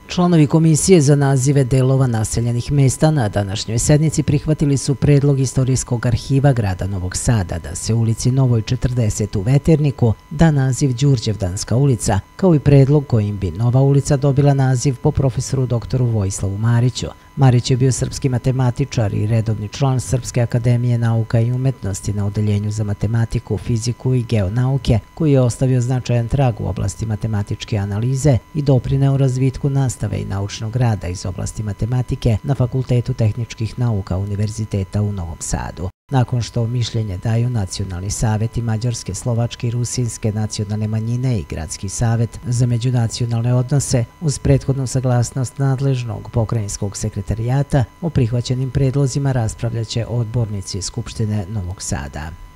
Članovi Komisije za nazive delova naseljenih mesta na današnjoj sednici prihvatili su predlog Istorijskog arhiva grada Novog Sada da se ulici Novoj 40 u Veterniku da naziv Đurđevdanska ulica, kao i predlog kojim bi nova ulica dobila naziv po profesoru doktoru Vojislavu Mariću. Marić je bio srpski matematičar i redovni član Srpske akademije nauka i umetnosti na odeljenju za matematiku, fiziku i geonauke, koji je ostavio značajan trag u oblasti matematičke analize i doprineo razvitku nastave i naučnog rada iz oblasti matematike na Fakultetu tehničkih nauka Univerziteta u Novom Sadu. Nakon što mišljenje daju Nacionalni saveti Mađarske, Slovačke i Rusinske nacionalne manjine i Gradski savet za međunacionalne odnose, uz prethodnu saglasnost nadležnog pokrajinskog sekretarijata, o prihvaćenim predlozima raspravljaće odbornici Skupštine Novog Sada.